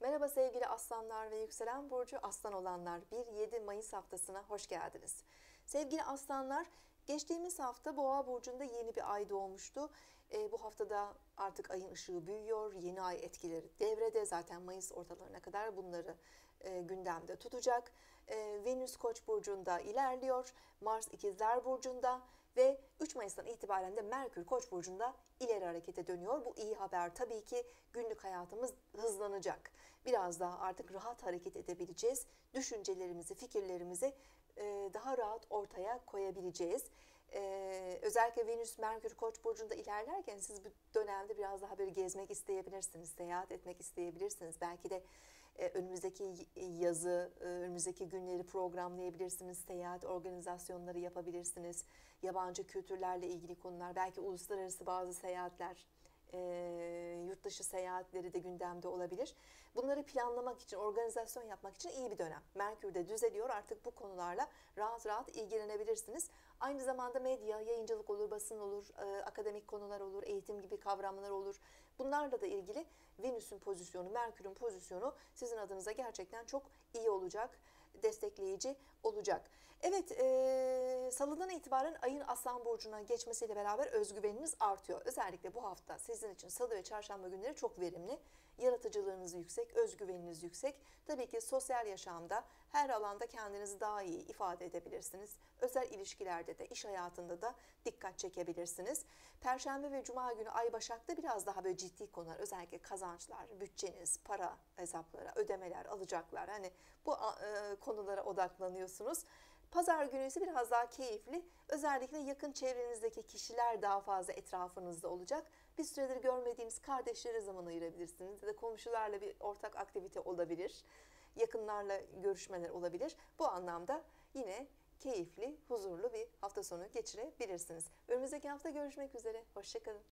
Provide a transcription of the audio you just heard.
Merhaba sevgili aslanlar ve yükselen burcu aslan olanlar, 1-7 Mayıs haftasına hoş geldiniz. Sevgili aslanlar, geçtiğimiz hafta Boğa burcunda yeni bir ay doğmuştu. Bu haftada artık ayın ışığı büyüyor, yeni ay etkileri devrede, zaten Mayıs ortalarına kadar bunları gündemde tutacak. Venüs Koç burcunda ilerliyor, Mars İkizler burcunda ve 3 Mayıs'tan itibaren de Merkür Koç burcunda ileri harekete dönüyor. Bu iyi haber, tabii ki günlük hayatımız hızlanacak. Biraz daha artık rahat hareket edebileceğiz. Düşüncelerimizi, fikirlerimizi daha rahat ortaya koyabileceğiz. Özellikle Venüs Merkür Koç burcunda ilerlerken siz bu dönemde biraz daha böyle gezmek isteyebilirsiniz, seyahat etmek isteyebilirsiniz. Belki de önümüzdeki yazı, önümüzdeki günleri programlayabilirsiniz, seyahat organizasyonları yapabilirsiniz, yabancı kültürlerle ilgili konular, belki uluslararası bazı seyahatler, yurt dışı seyahatleri de gündemde olabilir. Bunları planlamak için, organizasyon yapmak için iyi bir dönem. Merkür de düzeliyor, artık bu konularla rahat rahat ilgilenebilirsiniz. Aynı zamanda medya, yayıncılık olur, basın olur, akademik konular olur, eğitim gibi kavramlar olur. Bunlarla da ilgili Venüs'ün pozisyonu, Merkür'ün pozisyonu sizin adınıza gerçekten çok iyi olacak, destekleyici olacak. Evet, Salı'dan itibaren ayın Aslan Burcu'na geçmesiyle beraber özgüveniniz artıyor. Özellikle bu hafta sizin için Salı ve Çarşamba günleri çok verimli. Yaratıcılığınız yüksek, özgüveniniz yüksek. Tabii ki sosyal yaşamda her alanda kendinizi daha iyi ifade edebilirsiniz. Özel ilişkilerde de, iş hayatında da dikkat çekebilirsiniz. Perşembe ve Cuma günü Ay Başak'ta biraz daha böyle ciddi konular, özellikle kazançlar, bütçeniz, para hesapları, ödemeler, alacaklar, hani bu konulara odaklanıyorsunuz. Pazar günü ise biraz daha keyifli. Özellikle yakın çevrenizdeki kişiler daha fazla etrafınızda olacak. Bir süredir görmediğiniz kardeşlere zaman ayırabilirsiniz. Ya da komşularla bir ortak aktivite olabilir. Yakınlarla görüşmeler olabilir. Bu anlamda yine keyifli, huzurlu bir hafta sonu geçirebilirsiniz. Önümüzdeki hafta görüşmek üzere. Hoşça kalın.